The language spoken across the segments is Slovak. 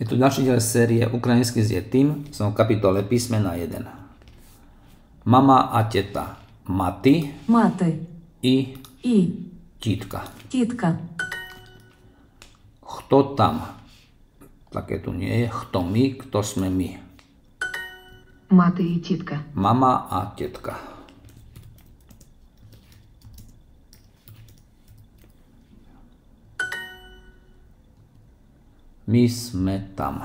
Je tu ďalší diel série Ukrajinský s Jetým. Som v kapitole písmena 1. Mama a teta. Mati Мати i і тітка. тітка. Kto tam? Také tu nie je. Kto my, kto sme my. Мати і тітка. Mama a tetka. My sme tam.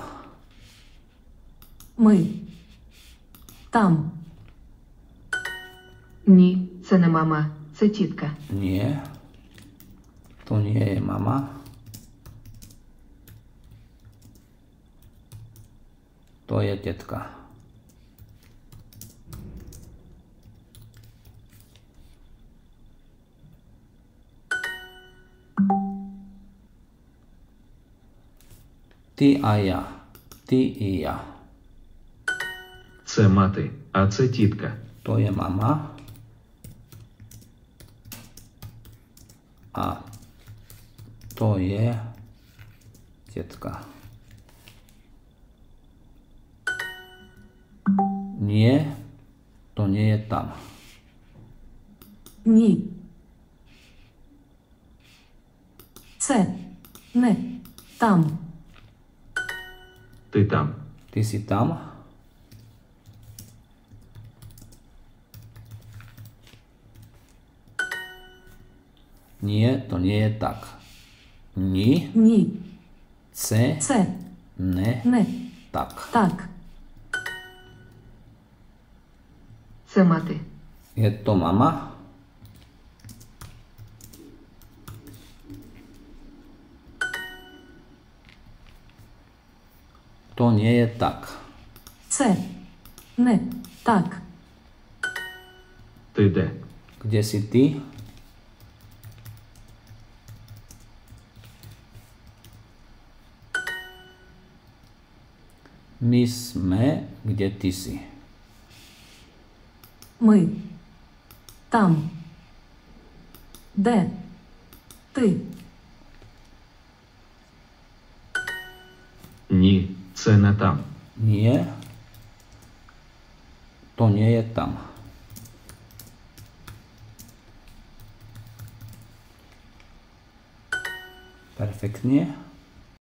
Ми. Там. Ні, це не мама, це тітка. Nie. To nie je mama. To je tetka. Ty a ja. Ty i ja. Це мати, а це тітка. To je mama. A to je tetka. Nie, to nie je tam. Ні. Це не там. Ти там. Ty si tam. Nie, to nie je tak. Ni, Ні. ce, Це ne, не tak. так. Це мати. Je to mama? To nie je tak. Це не так. Ти де? Kde si ty? My sme, kde ty si. Ми. Там. Де? Ти. Ні, це не там. Nie. To nie je tam. Perfektnie.